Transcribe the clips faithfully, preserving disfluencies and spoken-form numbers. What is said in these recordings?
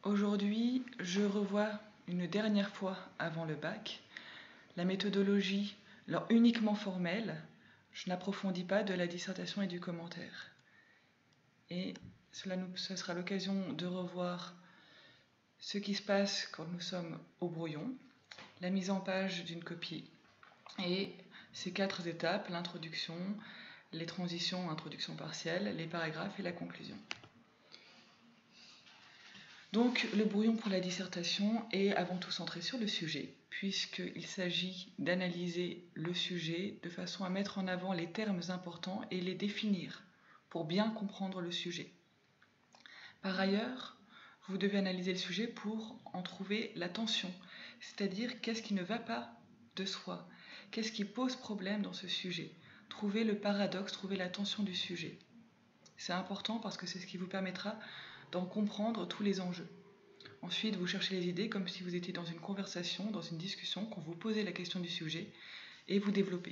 Aujourd'hui, je revois une dernière fois avant le bac la méthodologie, alors uniquement formelle. Je n'approfondis pas de la dissertation et du commentaire. Et cela nous, ce sera l'occasion de revoir ce qui se passe quand nous sommes au brouillon, la mise en page d'une copie et ces quatre étapes, l'introduction, les transitions, introduction partielle, les paragraphes et la conclusion. Donc le brouillon pour la dissertation est avant tout centré sur le sujet, puisqu'il s'agit d'analyser le sujet de façon à mettre en avant les termes importants et les définir pour bien comprendre le sujet. Par ailleurs, vous devez analyser le sujet pour en trouver la tension, c'est-à-dire qu'est-ce qui ne va pas de soi, qu'est-ce qui pose problème dans ce sujet, trouver le paradoxe, trouver la tension du sujet. C'est important parce que c'est ce qui vous permettra d'en comprendre tous les enjeux. Ensuite, vous cherchez les idées comme si vous étiez dans une conversation, dans une discussion, qu'on vous posait la question du sujet, et vous développez.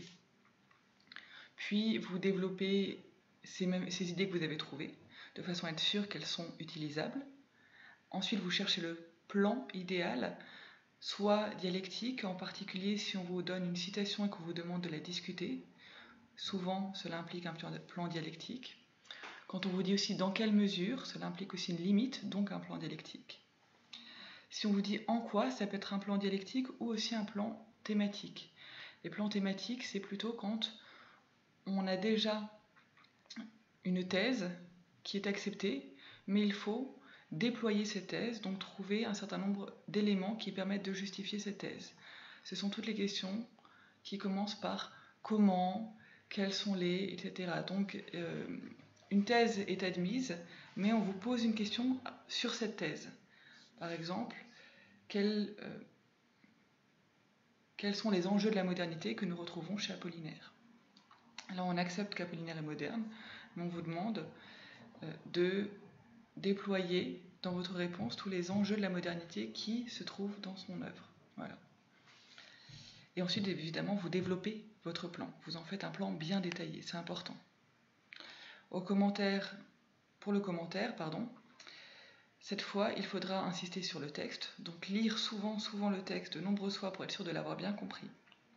Puis, vous développez ces, mêmes, ces idées que vous avez trouvées, de façon à être sûr qu'elles sont utilisables. Ensuite, vous cherchez le plan idéal, soit dialectique, en particulier si on vous donne une citation et qu'on vous demande de la discuter. Souvent, cela implique un plan dialectique. Quand on vous dit aussi dans quelle mesure, cela implique aussi une limite, donc un plan dialectique. Si on vous dit en quoi, ça peut être un plan dialectique ou aussi un plan thématique. Les plans thématiques, c'est plutôt quand on a déjà une thèse qui est acceptée, mais il faut déployer cette thèse, donc trouver un certain nombre d'éléments qui permettent de justifier cette thèse. Ce sont toutes les questions qui commencent par comment, quels sont les, et cetera. Donc, euh, une thèse est admise, mais on vous pose une question sur cette thèse. Par exemple, quels, euh, quels sont les enjeux de la modernité que nous retrouvons chez Apollinaire? Alors, on accepte qu'Apollinaire est moderne, mais on vous demande euh, de déployer dans votre réponse tous les enjeux de la modernité qui se trouvent dans son œuvre. Voilà. Et ensuite, évidemment, vous développez votre plan. Vous en faites un plan bien détaillé, c'est important. Au commentaire, pour le commentaire, pardon, cette fois, il faudra insister sur le texte, donc lire souvent, souvent le texte de nombreuses fois pour être sûr de l'avoir bien compris.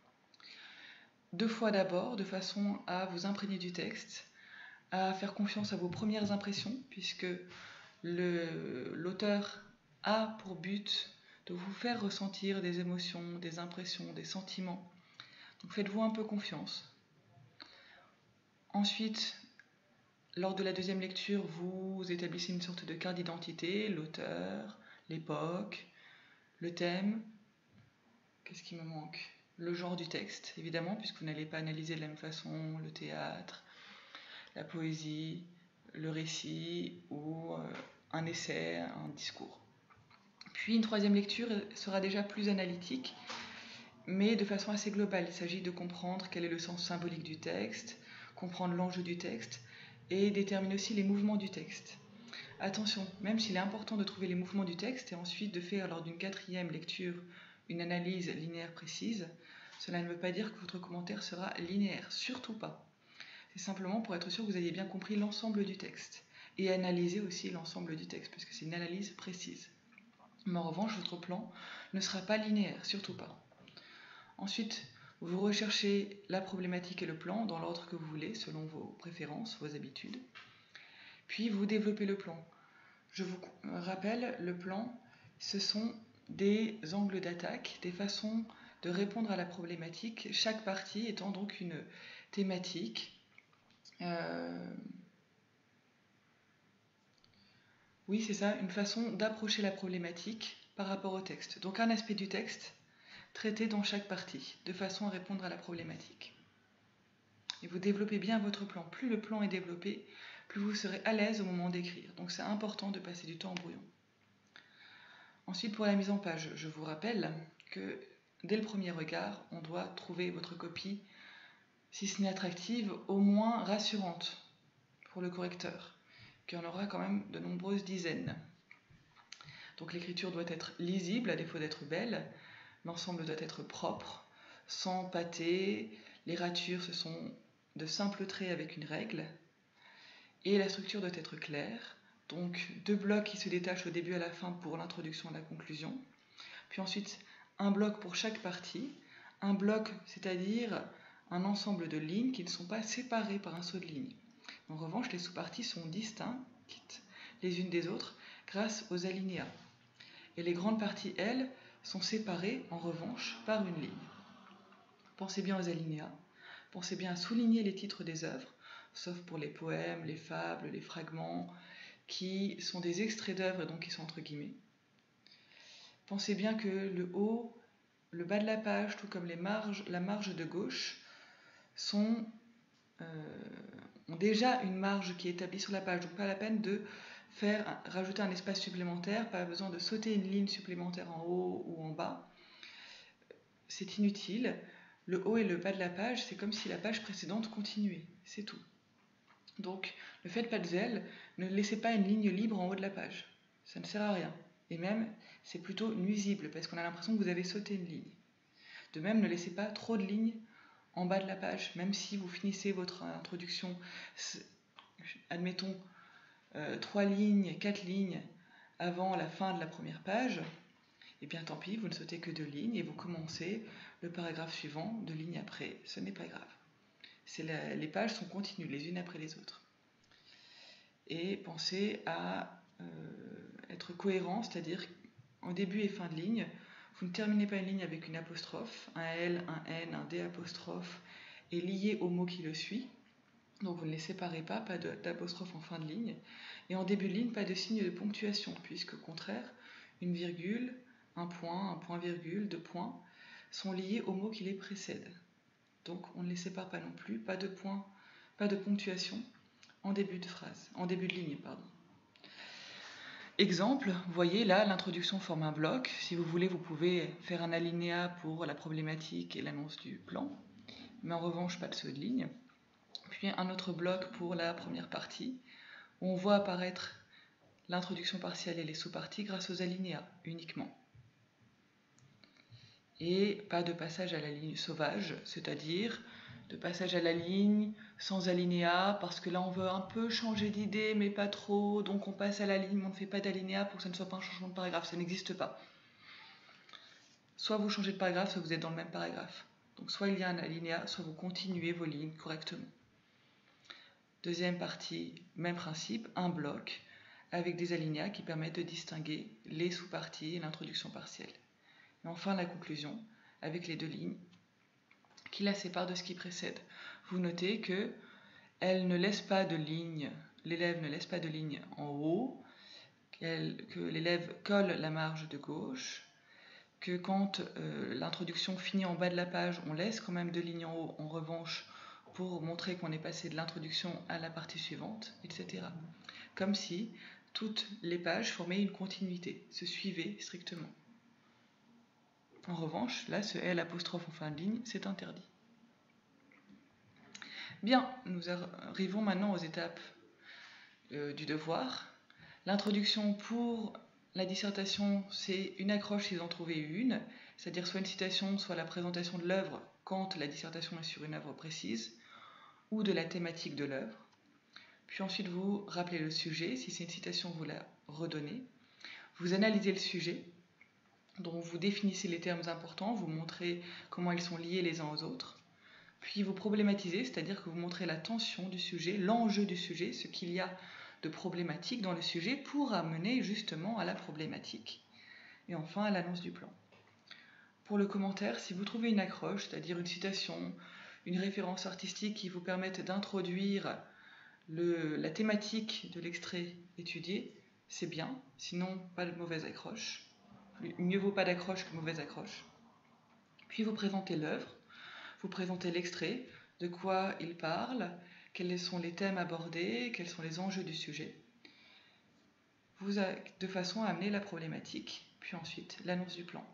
Deux fois d'abord, de façon à vous imprégner du texte, à faire confiance à vos premières impressions, puisque le, l'auteur a pour but de vous faire ressentir des émotions, des impressions, des sentiments. Donc faites-vous un peu confiance. Ensuite, lors de la deuxième lecture, vous établissez une sorte de carte d'identité, l'auteur, l'époque, le thème, qu'est-ce qui me manque? Le genre du texte, évidemment, puisque vous n'allez pas analyser de la même façon le théâtre, la poésie, le récit ou euh, un essai, un discours. Puis une troisième lecture sera déjà plus analytique, mais de façon assez globale. Il s'agit de comprendre quel est le sens symbolique du texte, comprendre l'enjeu du texte, et déterminer aussi les mouvements du texte. Attention, même s'il est important de trouver les mouvements du texte et ensuite de faire lors d'une quatrième lecture une analyse linéaire précise, cela ne veut pas dire que votre commentaire sera linéaire, surtout pas. C'est simplement pour être sûr que vous ayez bien compris l'ensemble du texte et analyser aussi l'ensemble du texte, parce que c'est une analyse précise. Mais en revanche, votre plan ne sera pas linéaire, surtout pas. Ensuite, vous recherchez la problématique et le plan dans l'ordre que vous voulez, selon vos préférences, vos habitudes. Puis vous développez le plan. Je vous rappelle, le plan, ce sont des angles d'attaque, des façons de répondre à la problématique, chaque partie étant donc une thématique. Euh... Oui, c'est ça, une façon d'approcher la problématique par rapport au texte. Donc un aspect du texte traité dans chaque partie, de façon à répondre à la problématique. Et vous développez bien votre plan. Plus le plan est développé, plus vous serez à l'aise au moment d'écrire. Donc c'est important de passer du temps en brouillon. Ensuite, pour la mise en page, je vous rappelle que dès le premier regard, on doit trouver votre copie, si ce n'est attractive, au moins rassurante pour le correcteur, qui en aura quand même de nombreuses dizaines. Donc l'écriture doit être lisible, à défaut d'être belle. L'ensemble doit être propre, sans pâté. Les ratures, ce sont de simples traits avec une règle. Et la structure doit être claire, Donc deux blocs qui se détachent au début et à la fin pour l'introduction et la conclusion. Puis ensuite un bloc pour chaque partie. Un bloc, c'est-à-dire un ensemble de lignes qui ne sont pas séparées par un saut de ligne. En revanche, les sous-parties sont distinctes les unes des autres grâce aux alinéas. Et les grandes parties, elles, sont séparées en revanche par une ligne. Pensez bien aux alinéas, pensez bien à souligner les titres des œuvres, sauf pour les poèmes, les fables, les fragments, qui sont des extraits d'œuvres et donc qui sont entre guillemets. Pensez bien que le haut, le bas de la page, tout comme les marges, la marge de gauche, sont, euh, ont déjà une marge qui est établie sur la page, donc pas la peine de faire rajouter un espace supplémentaire, pas besoin de sauter une ligne supplémentaire en haut ou en bas. C'est inutile. Le haut et le bas de la page, c'est comme si la page précédente continuait, c'est tout. Donc, ne faites pas de zèle, ne laissez pas une ligne libre en haut de la page. Ça ne sert à rien. Et même, c'est plutôt nuisible, parce qu'on a l'impression que vous avez sauté une ligne. De même, ne laissez pas trop de lignes en bas de la page, même si vous finissez votre introduction, admettons, euh, trois lignes, quatre lignes avant la fin de la première page, et bien tant pis, vous ne sautez que deux lignes et vous commencez le paragraphe suivant deux lignes après. Ce n'est pas grave. La, les pages sont continues les unes après les autres. Et pensez à euh, être cohérent, c'est-à-dire en début et fin de ligne, vous ne terminez pas une ligne avec une apostrophe, un L, un N, un D apostrophe, et lié au mot qui le suit. Donc vous ne les séparez pas, pas d'apostrophe en fin de ligne. Et en début de ligne, pas de signe de ponctuation, puisque au contraire, une virgule, un point, un point-virgule, deux points, sont liés au mot qui les précède. Donc on ne les sépare pas non plus, pas de point, pas de ponctuation en début de phrase, en début de ligne, pardon. Exemple, vous voyez là, l'introduction forme un bloc. Si vous voulez, vous pouvez faire un alinéa pour la problématique et l'annonce du plan, mais en revanche, pas de saut de ligne. Puis un autre bloc pour la première partie, où on voit apparaître l'introduction partielle et les sous-parties grâce aux alinéas uniquement. Et pas de passage à la ligne sauvage, c'est-à-dire de passage à la ligne sans alinéa, parce que là on veut un peu changer d'idée, mais pas trop, donc on passe à la ligne, mais on ne fait pas d'alinéa pour que ça ne soit pas un changement de paragraphe, ça n'existe pas. Soit vous changez de paragraphe, soit vous êtes dans le même paragraphe. Donc soit il y a un alinéa, soit vous continuez vos lignes correctement. Deuxième partie, même principe, un bloc avec des alinéas qui permettent de distinguer les sous-parties et l'introduction partielle. Et enfin la conclusion, avec les deux lignes qui la séparent de ce qui précède. Vous notez que elle ne laisse pas de ligne, l'élève ne laisse pas de ligne en haut, que l'élève colle la marge de gauche, que quand euh, l'introduction finit en bas de la page, on laisse quand même deux lignes en haut, en revanche, pour montrer qu'on est passé de l'introduction à la partie suivante, et cetera. Comme si toutes les pages formaient une continuité, se suivaient strictement. En revanche, là, ce L apostrophe en fin de ligne, c'est interdit. Bien, nous arrivons maintenant aux étapes euh, du devoir. L'introduction pour la dissertation, c'est une accroche si vous en trouvez une, c'est-à-dire soit une citation, soit la présentation de l'œuvre quand la dissertation est sur une œuvre précise, ou de la thématique de l'œuvre. Puis ensuite, vous rappelez le sujet. Si c'est une citation, vous la redonnez. Vous analysez le sujet, dont vous définissez les termes importants, vous montrez comment ils sont liés les uns aux autres. Puis vous problématisez, c'est-à-dire que vous montrez la tension du sujet, l'enjeu du sujet, ce qu'il y a de problématique dans le sujet pour amener justement à la problématique. Et enfin, à l'annonce du plan. Pour le commentaire, si vous trouvez une accroche, c'est-à-dire une citation, une référence artistique qui vous permette d'introduire le, la thématique de l'extrait étudié, c'est bien, sinon pas de mauvaise accroche. Mieux vaut pas d'accroche que mauvaise accroche. Puis vous présentez l'œuvre, vous présentez l'extrait, de quoi il parle, quels sont les thèmes abordés, quels sont les enjeux du sujet, vous a, de façon à amener la problématique, puis ensuite l'annonce du plan.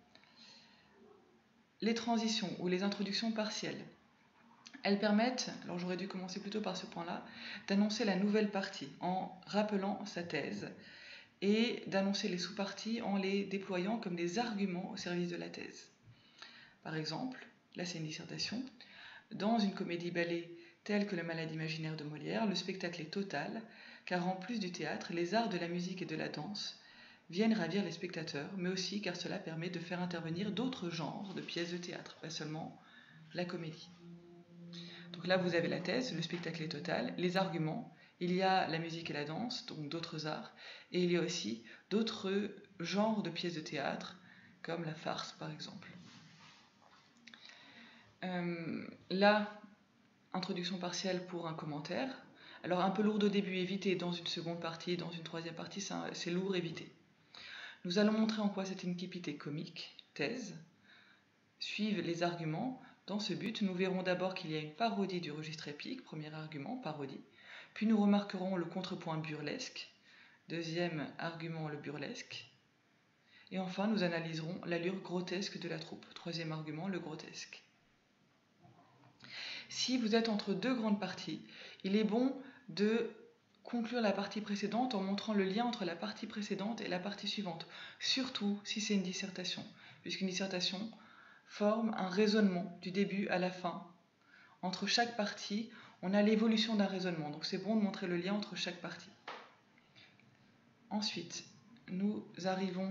Les transitions ou les introductions partielles, elles permettent, alors j'aurais dû commencer plutôt par ce point-là, d'annoncer la nouvelle partie en rappelant sa thèse et d'annoncer les sous-parties en les déployant comme des arguments au service de la thèse. Par exemple, là c'est une dissertation, dans une comédie-ballet telle que Le Malade imaginaire de Molière, le spectacle est total, car en plus du théâtre, les arts de la musique et de la danse viennent ravir les spectateurs, mais aussi car cela permet de faire intervenir d'autres genres de pièces de théâtre, pas seulement la comédie. Donc là, vous avez la thèse, le spectacle est total, les arguments, il y a la musique et la danse, donc d'autres arts, et il y a aussi d'autres genres de pièces de théâtre, comme la farce par exemple. Euh, là, introduction partielle pour un commentaire. Alors un peu lourd au début, évitez dans une seconde partie, dans une troisième partie, c'est lourd, évitez. Nous allons montrer en quoi cette incipit est comique, thèse, suivent les arguments. Dans ce but, nous verrons d'abord qu'il y a une parodie du registre épique, premier argument, parodie, puis nous remarquerons le contrepoint burlesque, deuxième argument, le burlesque, et enfin nous analyserons l'allure grotesque de la troupe, troisième argument, le grotesque. Si vous êtes entre deux grandes parties, il est bon de conclure la partie précédente en montrant le lien entre la partie précédente et la partie suivante, surtout si c'est une dissertation, puisqu'une dissertation forme un raisonnement du début à la fin. Entre chaque partie, on a l'évolution d'un raisonnement, donc c'est bon de montrer le lien entre chaque partie. Ensuite, nous arrivons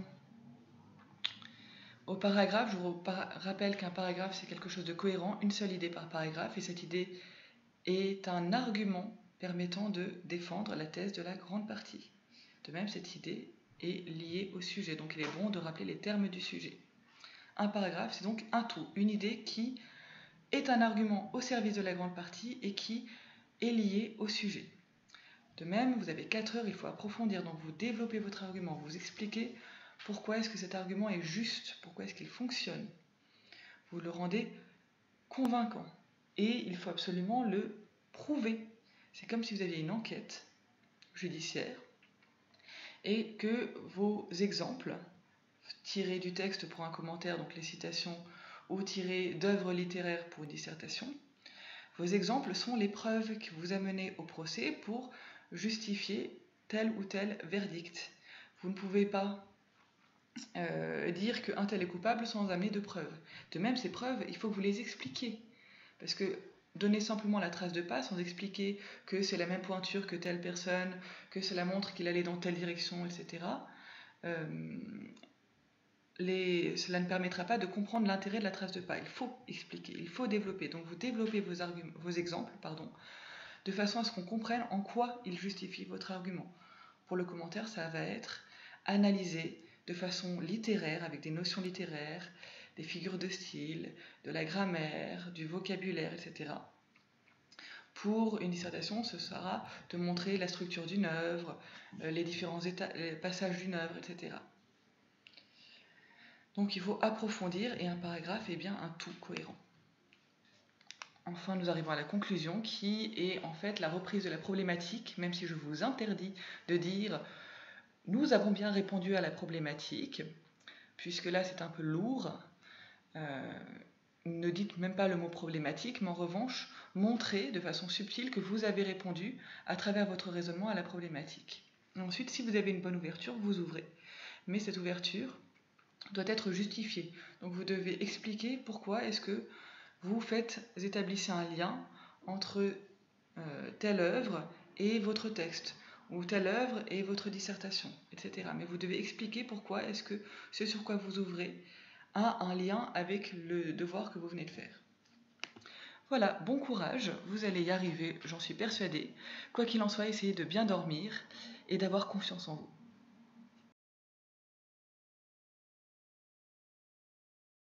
au paragraphe. Je vous rappelle qu'un paragraphe, c'est quelque chose de cohérent, une seule idée par paragraphe, et cette idée est un argument permettant de défendre la thèse de la grande partie. De même, cette idée est liée au sujet, donc il est bon de rappeler les termes du sujet. Un paragraphe, c'est donc un tout, une idée qui est un argument au service de la grande partie et qui est lié au sujet. De même, vous avez quatre heures, il faut approfondir, donc vous développez votre argument, vous expliquez pourquoi est-ce que cet argument est juste, pourquoi est-ce qu'il fonctionne. Vous le rendez convaincant et il faut absolument le prouver. C'est comme si vous aviez une enquête judiciaire et que vos exemples tirés du texte pour un commentaire, donc les citations, ou tirés d'œuvres littéraires pour une dissertation, vos exemples sont les preuves que vous amenez au procès pour justifier tel ou tel verdict. Vous ne pouvez pas euh, dire qu'un tel est coupable sans amener de preuves. De même, ces preuves, il faut que vous les expliquiez. Parce que donner simplement la trace de pas sans expliquer que c'est la même pointure que telle personne, que cela montre qu'il allait dans telle direction, et cetera, euh, les, cela ne permettra pas de comprendre l'intérêt de la trace de pas. Il faut expliquer, il faut développer. Donc vous développez vos, arguments, vos exemples pardon, de façon à ce qu'on comprenne en quoi ils justifient votre argument. Pour le commentaire, ça va être analysé de façon littéraire, avec des notions littéraires, des figures de style, de la grammaire, du vocabulaire, et cetera. Pour une dissertation, ce sera de montrer la structure d'une œuvre, les différents états, les passages d'une œuvre, et cetera. Donc il faut approfondir et un paragraphe est bien un tout cohérent. Enfin, nous arrivons à la conclusion qui est en fait la reprise de la problématique, même si je vous interdis de dire « nous avons bien répondu à la problématique », puisque là c'est un peu lourd. Euh, ne dites même pas le mot problématique, mais en revanche, montrez de façon subtile que vous avez répondu à travers votre raisonnement à la problématique. Et ensuite, si vous avez une bonne ouverture, vous ouvrez. Mais cette ouverture doit être justifiée. Donc vous devez expliquer pourquoi est-ce que vous faites, établissez un lien entre euh, telle œuvre et votre texte, ou telle œuvre et votre dissertation, et cetera. Mais vous devez expliquer pourquoi est-ce que ce sur quoi vous ouvrez a un lien avec le devoir que vous venez de faire. Voilà, bon courage, vous allez y arriver, j'en suis persuadée. Quoi qu'il en soit, essayez de bien dormir et d'avoir confiance en vous.